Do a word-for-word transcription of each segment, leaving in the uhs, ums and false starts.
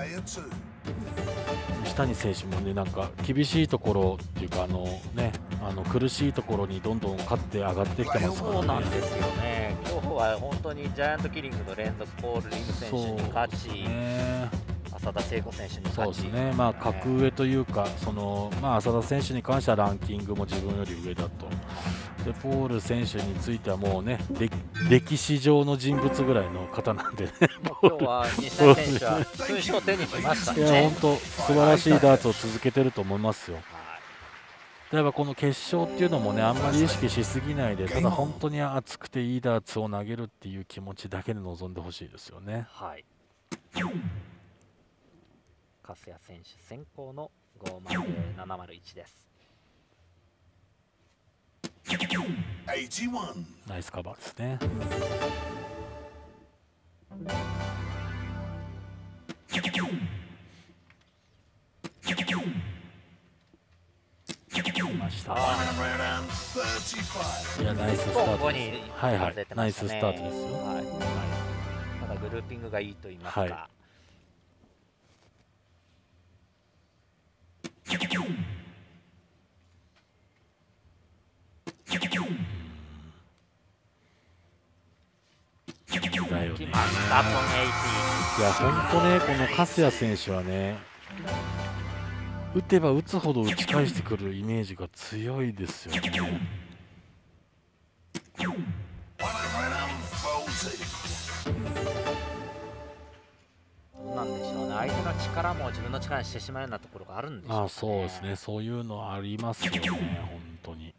西谷選手もね、なんか厳しいところっていうか、あのね、あの苦しいところにどんどん勝って上がってきてますからね。 そうなんですよね。今日は本当にジャイアントキリングの連続ポール・リム選手に勝ち、 ね、 浅田聖子選手に勝ち、 そうですね、まあ格上というか、そのまあ浅田選手に関してはランキングも自分より上だと。でポール選手についてはもうね、歴史上の人物ぐらいの方なんでね、 今日は西谷選手は勲章を手にしましたね。 いや本当素晴らしいダーツを続けてると思いますよ。例えばこの決勝っていうのもね、あんまり意識しすぎないで、ただ本当に熱くていいダーツを投げるっていう気持ちだけで臨んでほしいですよね。 はい。粕谷選手先行のごまるななまるいちです。 ナイスカバーですね。ました。いやナイススタートです。はいはい、ナイススタートですよ。はいはい、 ただグルーピングがいいと言いますか。はい、 だよね。 いや本当ね、この粕谷選手はね、打てば打つほど打ち返してくるイメージが強いですよね。 どうなんでしょうね、相手の力も自分の力にしてしまうようなところがあるんでしょうね。 ああそうですね、そういうのありますよね、本当に。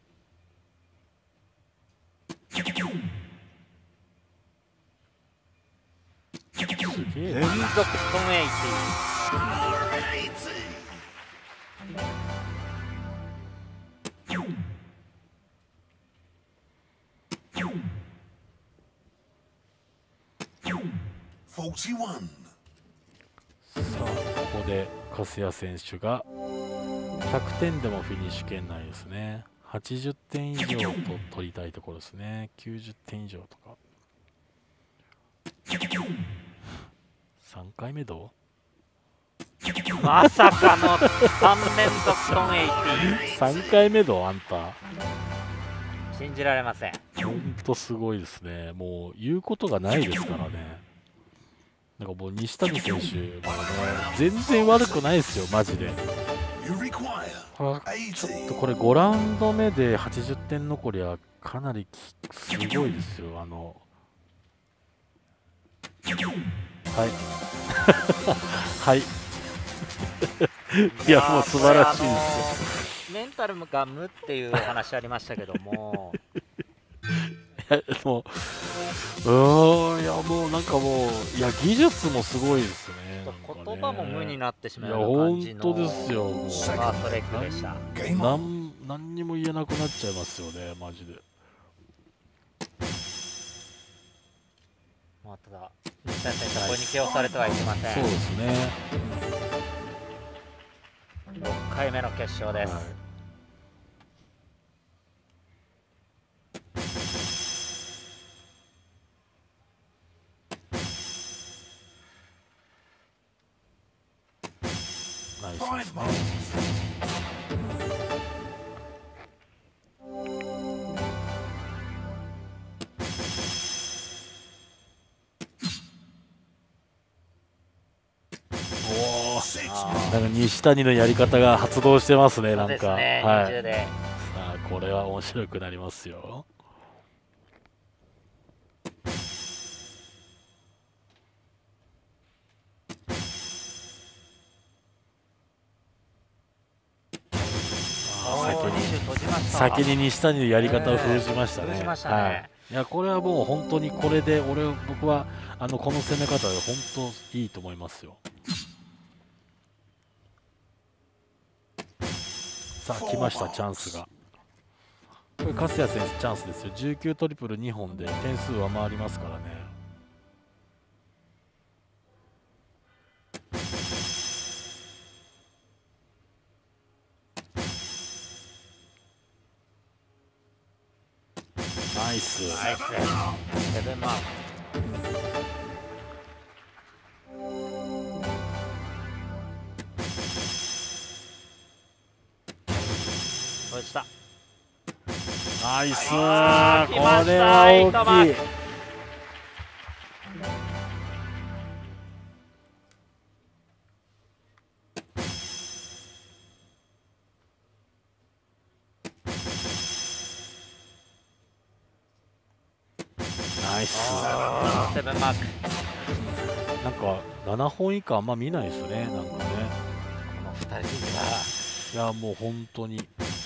すげえ連続トンエイティさあここで粕谷選手がひゃくてんでもフィニッシュ圏内ですね。はちじゅってん以上と取りたいところですね。きゅうじゅってん以上とか。さんかいめどう？ まさかのさん連続トンエイティー。 さんかいめどうあんた。 信じられません。 ほんとすごいですね。もう言うことがないですからね。なんかもう西谷選手もね、全然悪くないですよ、マジで。ちょっとこれごラウンド目ではちじゅってん残りはかなりすごいですよ。あのはいはいいやもう素晴らしいですよ。メンタルが無っていうお話ありましたけどもいやもううんいやもうなんかもういや技術もすごいですね。 言葉も無になってしまうような感じの。 いや本当ですよ。もうスタートレックでした。 なん何にも言えなくなっちゃいますよね、マジで。 まあただ西谷選手はこれに気をされてはいけません。 そうですね。 ろっかいめの決勝です。はい、 ナイスですね。おお、なんか西谷のやり方が発動してますね、なんか。 ね、 はい。 さあこれは面白くなりますよ。先に西谷のやり方を封じましたね。 封じましたね。はい、 いやこれはもう本当にこれで俺僕はあのこの攻め方で本当いいと思いますよ。さあ来ましたチャンスが。これ粕谷選手チャンスですよ。じゅうきゅうトリプルにほんで点数上回りますからね。ナイス。 ナイス。セブンマーク。 ナイスあー、 ー来ましたこれは大きい。ナイス。 あーセブンマーク。 なんかななほん以下あんま見ないですね、なんかね。 このふたりいやもう本当に。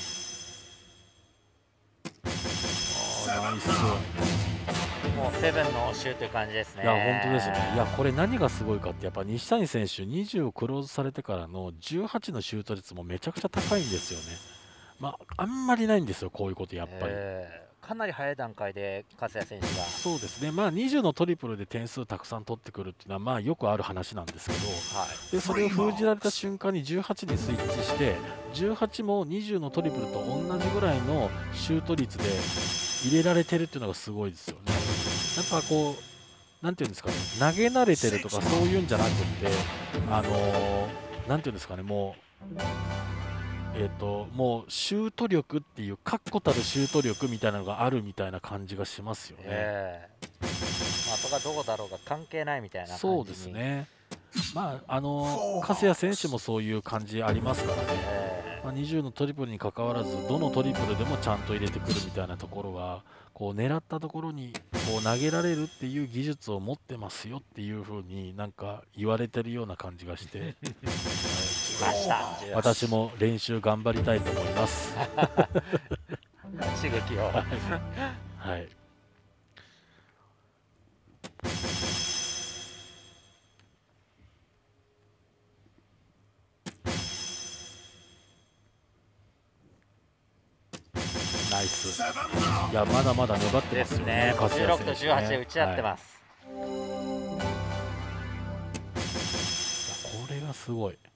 あーナイス。 はもうセブンの応酬という感じですね。 いや本当ですね。いやこれ何がすごいかってやっぱ西谷選手にじゅうをクローズされてからのじゅうはちのシュート率もめちゃくちゃ高いんですよね。まああんまりないんですよこういうことやっぱり。 えーかなり早い段階で加瀬選手が。 そうですね。まあにじゅうのトリプルで点数たくさん取ってくるっていうのはまあよくある話なんですけど。 はい、 でそれを封じられた瞬間にじゅうはちにスイッチしてじゅうはちもにじゅうのトリプルと同じぐらいのシュート率で入れられてるっていうのがすごいですよね。やっぱこうなんていうんですかね、投げ慣れてるとかそういうんじゃなくて、あのー、なんていうんですかね、もうえっともうシュート力っていう確固たるシュート力みたいなのがあるみたいな感じがしますよね。 えー、的がどこだろうが関係ないみたいな感じに。 そうですね。まああの加瀬谷選手もそういう感じありますからね。 えまあ、にじゅうのトリプルにかかわらずどのトリプルでもちゃんと入れてくるみたいなところがこう狙ったところにこう投げられるっていう技術を持ってますよっていう風になんか言われてるような感じがして、はい、 ー、来ました私も練習頑張りたいと思います。 刺激をはい。ナイス。いやまだまだ粘ってでますすよねね。 加瀬谷じゅうろくとじゅうはちで打ち合ってはい、 ます。 いやこれがすごい。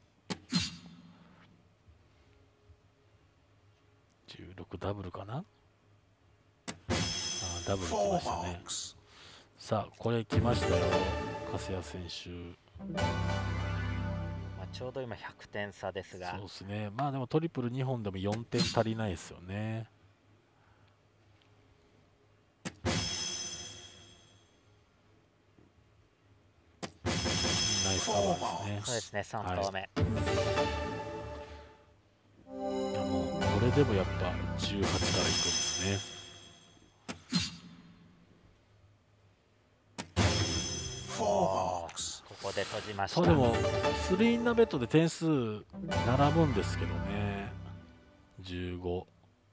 じゅうろくダブルかな。あダブル来ましたね。さあこれ来ましたよ加瀬谷選手。 まあ、ちょうど今ひゃくてん差ですが。 そうですね。まあでもトリプルにほんでもよんてん足りないですよね。ナイスカバーですね。 そうですね、さん投目。 はい、いやもうこれでもやっぱじゅうはちからいくんですね。 ここで閉じました。 そうでもスリーインナーベッドで点数並ぶんですけどね。じゅうご。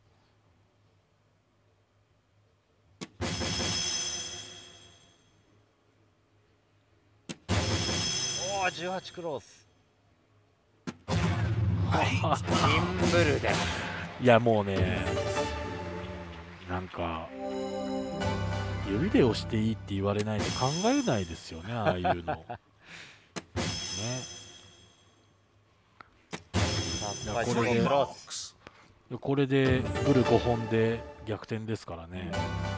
おおじゅうはちクロース。インブルデン。 いやもうねなんか指で押していいって言われないと考えないですよねああいうのね。いやこれでこれでブルごほんで逆転ですからね。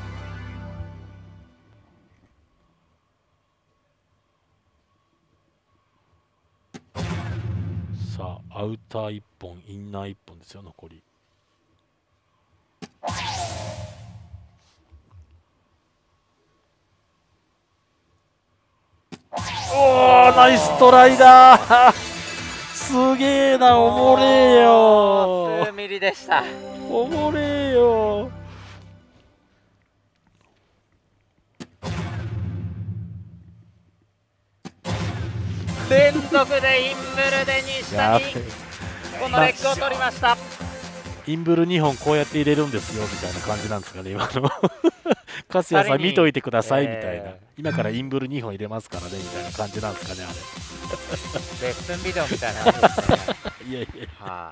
さあアウターいっぽんインナーいっぽんですよ残り。おーナイストライだーすげえなおもれーよ数ミリでした。 おもれーよ連続でインブルデンに下にこのレッグを取りました。 インブルにほんこうやって入れるんですよみたいな感じなんですかね今の加瀬谷さん見といてくださいみたいな、えー、今からインブルにほん入れますからねみたいな感じなんですかねあれレッスンビデオみたいなやつですねいやいや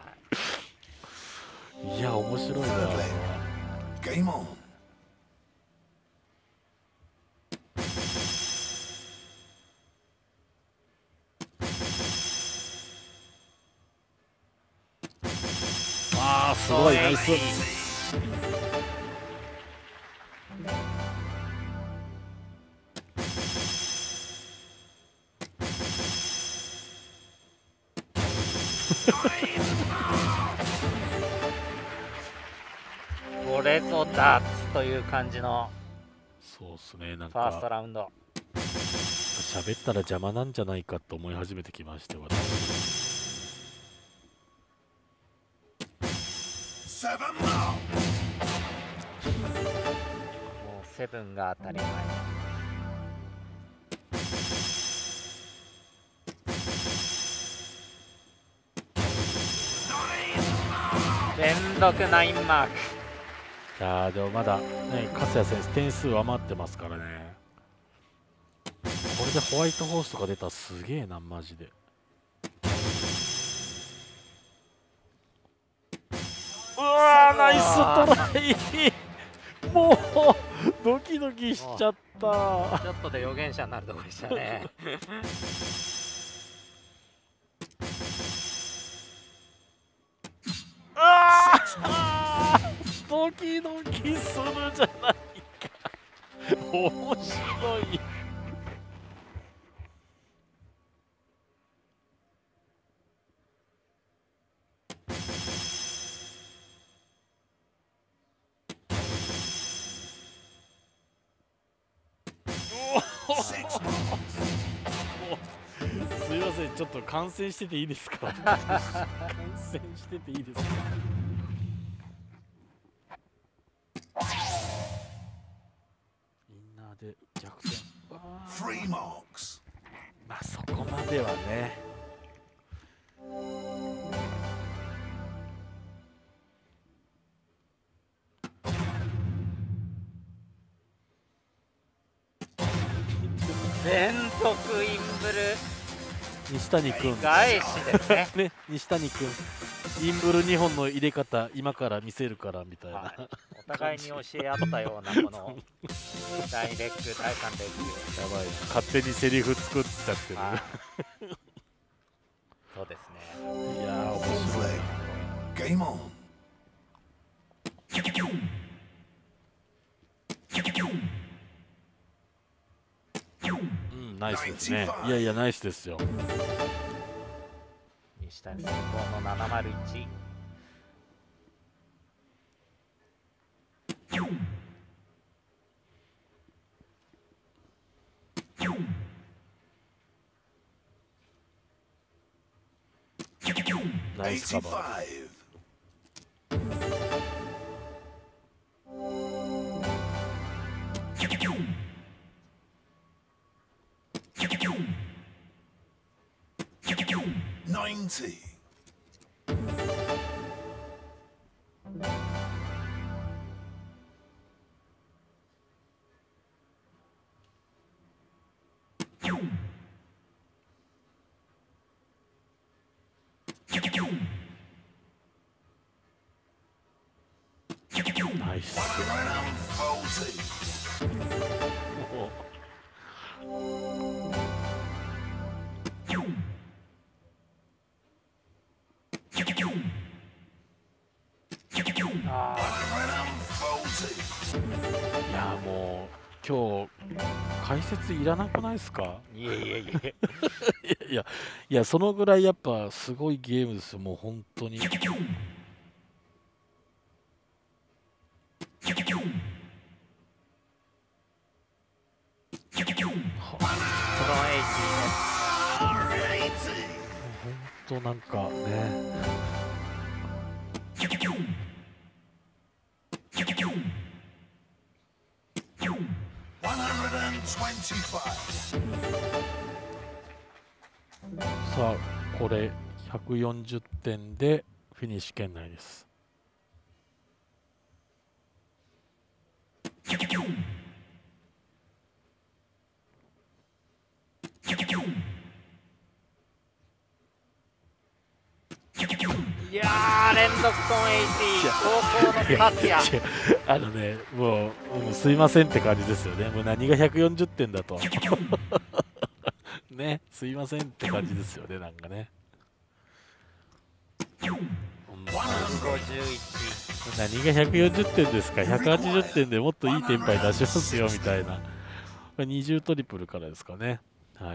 はいいや面白いなゲームオンあーすごいナイスこレとダーツという感じのそうっすね、なんファーストかラウンド。 喋ったら邪魔なんじゃないかと思い始めてきまして、私。 もうセブンが当たり前。連続ナインマーク。 いやーでもまだね、粕谷選手点数上回ってますからね。これでホワイトホースとか出たらすげえな、マジで。うわー、ナイストライもうドキドキしちゃった。 ちょっとで予言者になるとこでしたね。 あードキドキするじゃないか。面白い。すいません、ちょっと観戦してていいですか。観戦してていいですか。みんなで逆転。まあそこまではね。 連続インブル西谷君返しですね。 ね、西谷君インブルにほんの入れ方今から見せるからみたいな、 はい、お互いに教え合ったようなこのだいにレッグだいさんレッグ。 やばい、勝手にセリフ作っちゃってる。 はい、そうですね。 いやー面白いな。ゲームオン。うん、ナイスですね。いやいやナイスですよ。 西谷先行のななまるいち。 ナイスカバー。ナイス。いやもう今日解説いらなくないですか。 いえいえいえ。 いやいやそのぐらいやっぱすごいゲームですよ、もう本当に。本当なんかね。さあこれひゃくよんじゅってんでフィニッシュ圏内です。 いやー連続コンエイティー高校の勝也。 あのねもう、もうすいませんって感じですよね。もう何がひゃくよんじゅってんだとね、すいませんって感じですよね、なんかね。 ひゃくごじゅういち。 何がひゃくよんじゅってんですか。ひゃくはちじゅってんでもっといいテンパイ出しますよみたいな。これにじゅうトリプルからですかね。はい。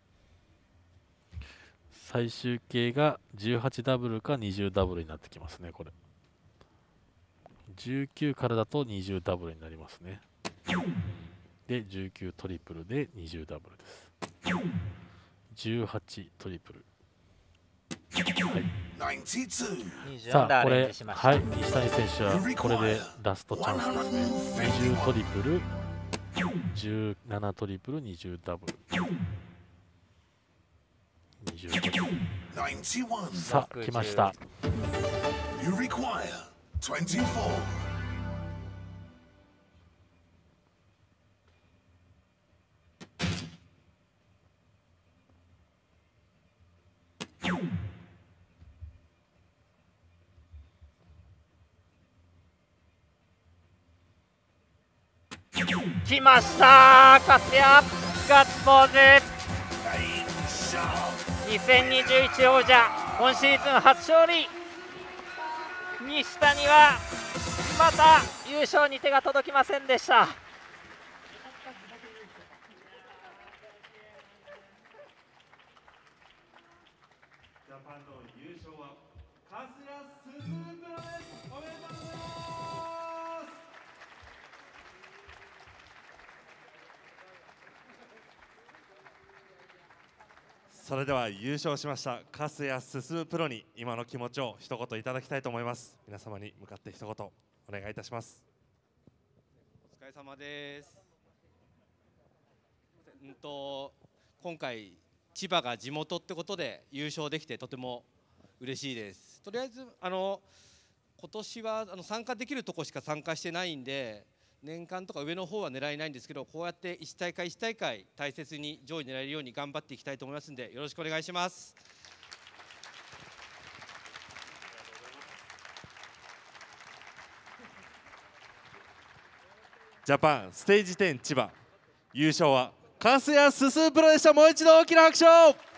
最終形がじゅうはちダブルかにじゅうダブルになってきますね、これ。 じゅうきゅうからだとにじゅうダブルになりますね。でじゅうきゅうトリプルでにじゅうダブルです。じゅうはちトリプル。はい、さあこれ、はい、西谷選手はこれでラストチャンスですね。にじゅうトリプル、じゅうななトリプル、にじゅうダブル、にじゅうトリプル。さあ来ました。 来ましたカスヤガッツポーズ。にせんにじゅういち王者、今シーズン初勝利。西谷はまた優勝に手が届きませんでした。 ジャパンの優勝はカスヤススムプロです。おめでとうございます。それでは優勝しました粕谷進プロに今の気持ちを一言いただきたいと思います。皆様に向かって一言お願いいたします。 お疲れ様です。うんと今回千葉が地元ってことで優勝できてとても嬉しいです。とりあえずあの今年はあの参加できるとこしか参加してないんで、年間とか上の方は狙えないんですけど、こうやっていち大会いち大会大切に上位狙えるように頑張っていきたいと思いますので、よろしくお願いします。 ジャパンステージテン千葉優勝は粕谷進プロでした。もう一度大きな拍手を。